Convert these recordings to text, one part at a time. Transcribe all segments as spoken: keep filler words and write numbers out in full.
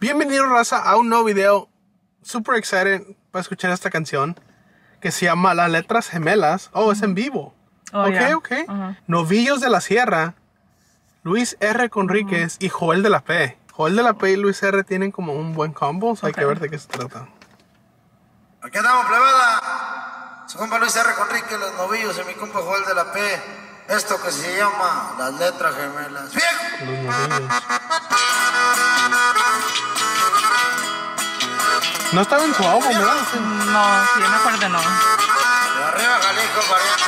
Bienvenido, raza, a un nuevo video. Super excited para escuchar esta canción que se llama Las Letras Gemelas. Oh, uh-huh. Es en vivo. Oh, ok, yeah. ok. Uh-huh. Novillos de la Sierra, Luis R. Conríquez uh-huh. y Joel de la P. Joel de la P y Luis R. tienen como un buen combo, so okay. Hay que ver de qué se trata. Aquí andamos, plebada. Su compa Luis R. Conríquez, Los Novillos, y mi compa Joel de la P. Esto que se llama Las Letras Gemelas. ¡Viejo! Los Novillos. No estaba en su álbum, ¿verdad? No, sí, yo me acuerdo, no. De arriba, Jalisco, pariente.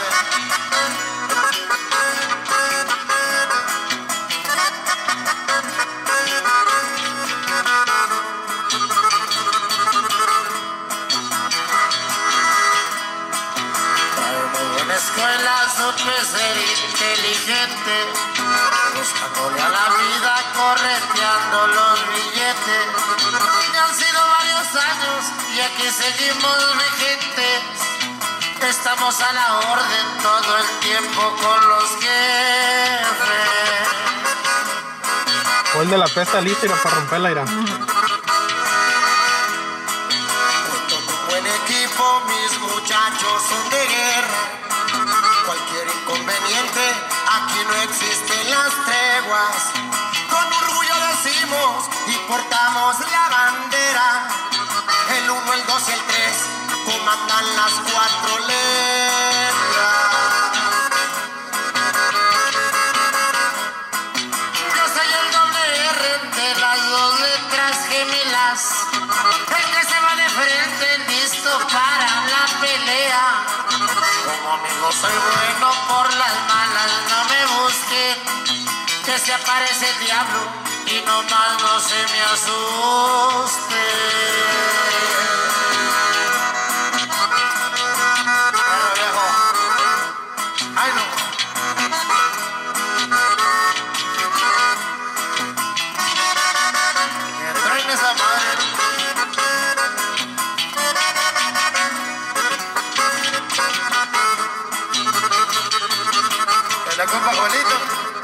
En la escuela supe ser inteligente, buscándole a la vida, correteando los billetes. Ya han sido varios años y aquí seguimos vigentes. Estamos a la orden todo el tiempo con los jefes. O el de la pesta lista irá para romperla, irá. Junto con un buen equipo, mis muchachos son de guerra. Cualquier inconveniente, aquí no existen las treguas. Con orgullo decimos y portamos la bandera. El uno, el dos y el tres comandan las cuatro letras. Yo soy el doble R de las dos letras gemelas. El que se va de frente, listo para la pelea. Como amigo soy bueno, por las malas no me busquen. Que se aparece el diablo y nomás no se me asuste. Bueno, viejo. Ay, no. Me traen esa madre. De la compa Juanito.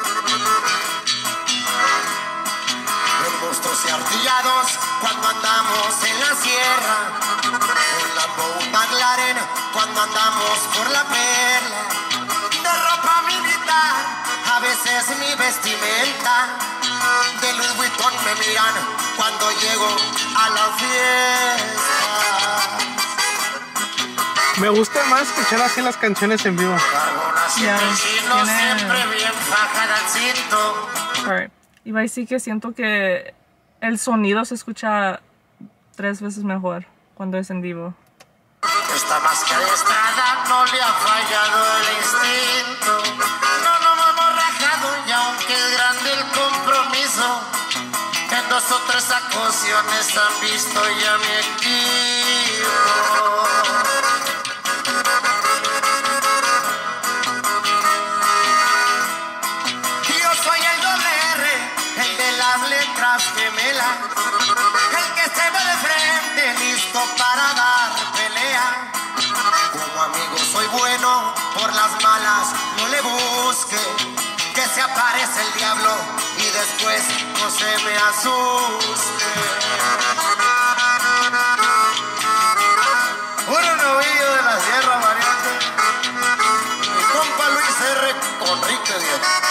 Monstruos y artillados cuando andamos en la sierra, un Lambo, un McLaren cuando andamos por la perla, de ropa militar, a veces mi vestimenta, de Louis Vuitton me miran cuando llego a la fiesta. Me gusta más escuchar así las canciones en vivo. Yeah, chino, siempre bien fajada al cinto. Right. Iba a decir que siento que el sonido se escucha tres veces mejor cuando es en vivo. Esta más que adiestrada no le ha fallado el instinto. No nos hemos rajado y aunque es grande el compromiso, en dos o tres ocasiones han visto ya mi equipo. Gemela, el que se va de frente, listo para dar pelea. Como amigo soy bueno, por las malas no le busque. Que se aparece el diablo y después no se me asuste. Puro novillo de la sierra, variante. Mi compa Luis R. Conríquez.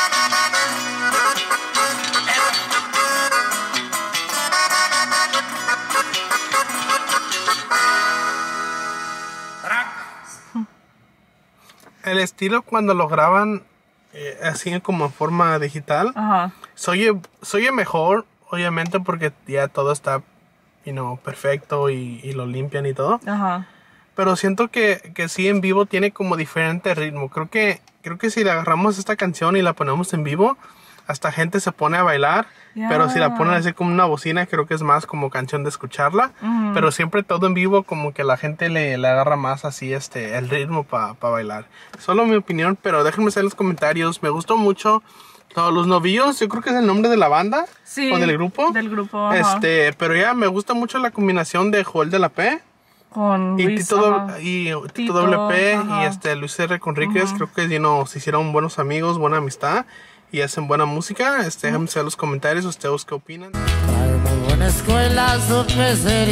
El estilo cuando lo graban eh, así como en forma digital, Ajá. se oye, se oye mejor, obviamente, porque ya todo está, you know, perfecto y, y lo limpian y todo. Ajá. Pero siento que, que sí en vivo tiene como diferente ritmo. Creo que, creo que si le agarramos esta canción y la ponemos en vivo, hasta gente se pone a bailar. Yeah. Pero si la ponen así como una bocina, creo que es más como canción de escucharla. Mm. Pero siempre todo en vivo, como que la gente le, le agarra más así este el ritmo para pa bailar. Solo mi opinión, pero déjenme saber en los comentarios. Me gustó mucho. Todos Los Novillos, yo creo que es el nombre de la banda. Sí, o del grupo. Del grupo, ajá. Este, pero ya me gusta mucho la combinación de Joel de la P. Con y Luis, Tito, doble, y Tito W P ajá. y este Luis R. Conríquez. Uh-huh. Creo que you know, se hicieron buenos amigos, buena amistad y hacen buena música. Este, uh-huh. Déjenme saber en los comentarios ustedes qué opinan. Traemos buena escuela supe ser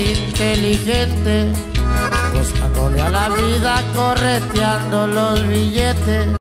inteligente, buscándole a la vida, correteando los billetes.